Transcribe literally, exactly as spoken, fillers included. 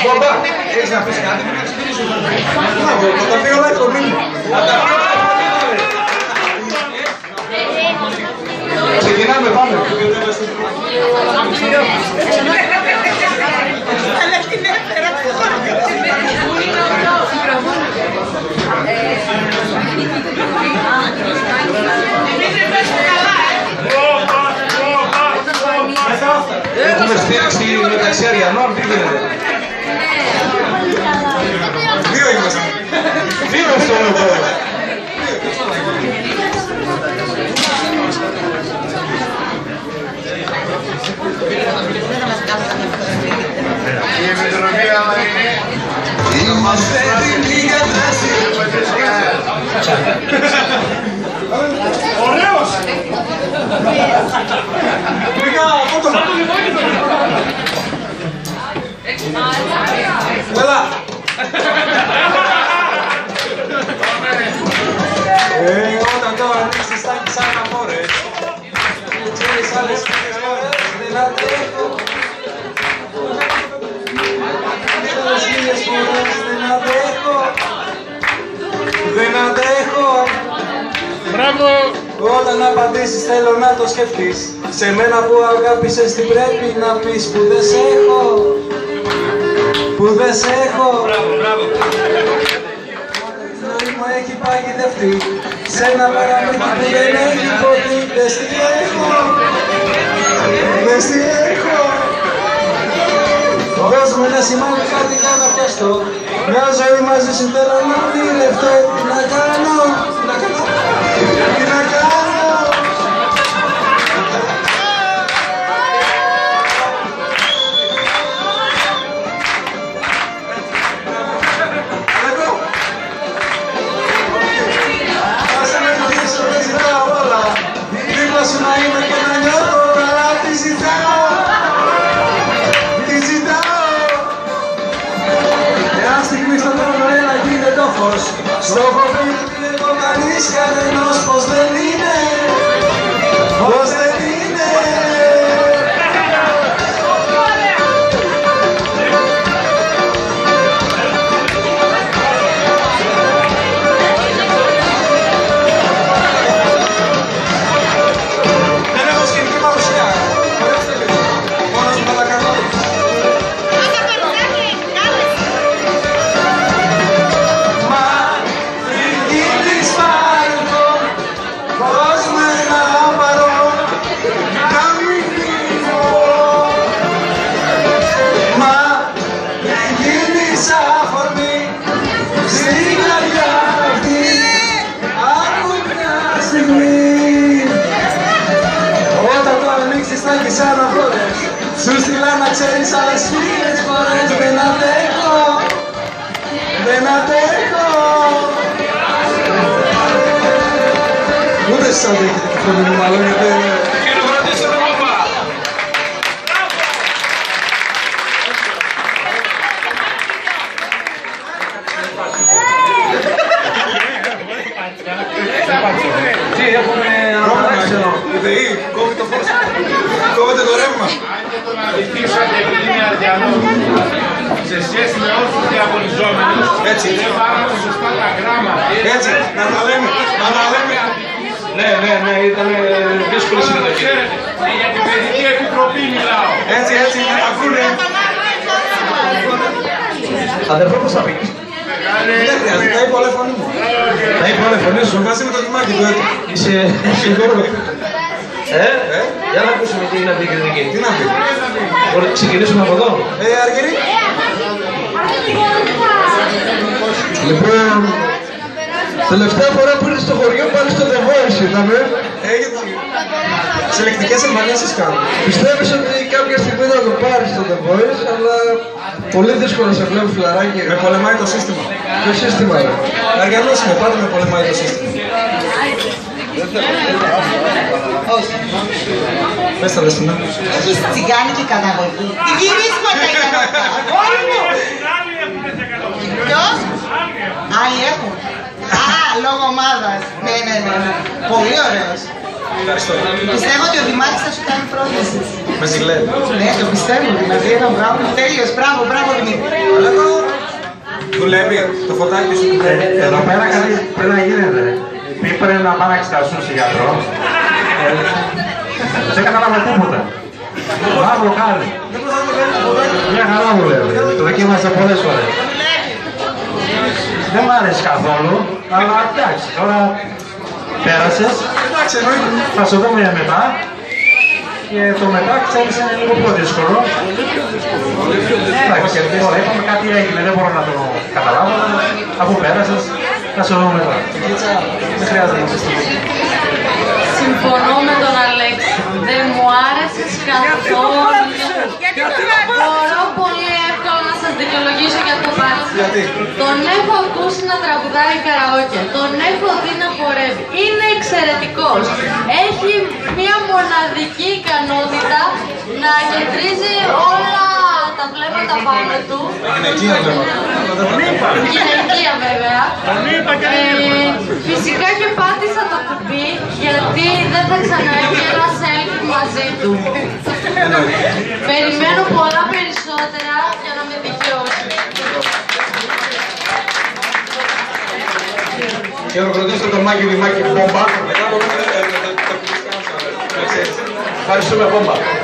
Μπαμπά, έχεις να πεις κάτι, μην να ξεκινήσω. Τι να πω, θα τα πει όλα το μήνυμα. Ξεκινάμε, πάμε. Αλλά την έφερα Έχουμε στήριξη μεταξύ Αριανών, τι γίνεται. Δύο ήμασταν. Δύο στο λόγο. Είμαστε έτοιμοι για δράση. Ωραίος! Πήγα απότομα. Έλα! Ε, όταν το ανοίξεις θα έχεις σαν αμόρες. Ξέρεις άλλες λίγες ώρες, δεν αντέχω. Άλλες λίγες ώρες δεν αντέχω. Δεν αντέχω. Μπράβο! Όταν απαντήσεις θέλω να το σκεφτείς. Σε μένα που αγάπησες τι πρέπει να πεις. Που δεν σ' έχω. Που δεν σ' έχω. Μπράβο, μπράβο! Η ζωή μου έχει παγιδευτεί σε ένα παραμύθι που δεν έχει ποτέ. Δεν στη έχω. Δεν στη έχω. Δώσ' μου ένα σημάδι κάτι για να πιαστώ. Μια ζωή μαζί σου θέλω να ονειρευτώ. Τι να κάνω, τι να κάνω, τι να κάνω. Άσε με το πίσω, δεν ζητάω όλα. Δίπλα σου να είμαι και να νιώθω καλά. Τι ζητάω, τι ζητάω. Εάν στιγμή στον τρόπο έλα γίνεται το φως. Στο χωριό μου βλέπω κανείς κανένας πως δεν είναι. Πως δεν είναι. Δεν έχω σκηνική παρουσία. Χωρέστε λίγο. Μόνος μου θα τα κάνω. Μα πριν γίνεις παρελθόν, δώσ' μου ένα παρόν να μην φύγω. Μα πριν γίνεις αφορμή στην καρδιά αυτή, άκου μια στιγμή. Όταν το ανοίξεις θα έχεις αναφορές. Σου στείλα να ξέρεις άλλες χίλιες φορές. Δεν αντέχω, δεν αντέχω. Ούτε σας αντέχετε αυτό το μήνυμα, μάλλον γιατί... Χειροκρότησε το κόμμα! Τι έχουμε αναπαράξενο. Η ΔΕΗ κόβει το φως. Κόβεται το ρεύμα. Αν και τον αδικήσατε επειδή είναι Αριανό, σε σχέση με όλους τους διαγωνιζόμενους, Έτσι. δεν βάλαμε σωστά τα γράμματα. Έτσι, να τα λέμε, να τα λέμε. Ναι, ναι, ναι, ήταν δύσκολη συμμετοχή. Ξέρετε, για την παιδική επιτροπή μιλάω. Έτσι, έτσι, να τα ακούνε. Αδερφό, πώς θα πεις. Δεν χρειάζεται, θα είπε όλα η φωνή μου. Θα είπε όλα η φωνή σου, βάζει με το κυμάκι του έτσι. Είσαι συγχωρώ. Ε, ε, για να ακούσουμε τι είναι αυτή η κριτική. Τι να πει. Μπορεί να ξεκινήσουμε από εδώ. Ε, Αργυρή. Λοιπόν, τελευταία φορά που ήρθες στο χωριό πάλι στο The Voice ήταμε. Έγινε. Συλλεκτικές εμφανίσεις κάνω. Πιστεύεις ότι κάποια στιγμή θα το πάρεις στο The Voice, αλλά πολύ δύσκολο σε βλέπω φιλαράκι. Με πολεμάει το σύστημα. Ποιο σύστημα είναι. Αργανός είμαι, πάντα με πολεμάει το σύστημα. Όχι. Πες τα δεσμένα. Έχεις τσιγκάνικη καταγωγή. Τι γυρίσματα ήταν αυτά. Όλοι μου. Ποιος? Άλλοι έχουν. Α, λόγω ομάδας. Ναι, ναι, ναι. Πολύ ωραίος. Ευχαριστώ. Πιστεύω ότι ο Δημάκης θα σου ήταν η πρόταση. Με ζηλεύει. Ναι, το πιστεύω, δηλαδή ένα μπράβο τέλειος, μπράβο, μπράβο Δημήτρη. Αλλά εδώ δουλεύει το φωτάκι σου. Εδώ πέρα κάτι πρέπει να γίνεται. Πρέπει να πάνε να εξετάσουν σε γιατρό. Δεν κατάλαβα τίποτα. Μαύρο κάνει. Μια χαρά δουλεύει. Το δοκίμασα πολλές φορές. Δεν μ' άρεσε καθόλου, αλλά εντάξει, τώρα πέρασες. Εντάξει, εννοείται. Θα σου δούμε μετά. Και το μετά ξέρεις είναι λίγο πιο δύσκολο. Εντάξει, τώρα είπαμε κάτι έγινε, δεν μπορώ να το καταλάβω. Αφού πέρασες, θα σου δούμε μετά. Δεν χρειάζεται να πεις. Συμφωνώ με τον Αλέξη. Δεν μου άρεσες καθόλου. Μπορώ πολύ εύκολα να σας δικαιολογήσω για το μπάτσι. Γιατί? Τον έχω ακούσει να τραγουδάει καραόκε. Τον έχω δει να χορεύει. Είναι εξαιρετικός. Έχει μια μοναδική ικανότητα να κεντρίζει όλα τα βλέμματα πάνω του. Γυναικεία βλέμματα. Γυναικεία βέβαια. Ε, φυσικά και πάτησα το κουμπί γιατί δεν θα ξαναέχει ένα selfie μαζί του. Περιμένω πολλά περισσότερα για να με δικαιώσει. Και ολοκληρωτήστε το Μάκη Δημάκη Μπόμπα. Μετά μπορούμε να το Ευχαριστούμε Μπόμπα.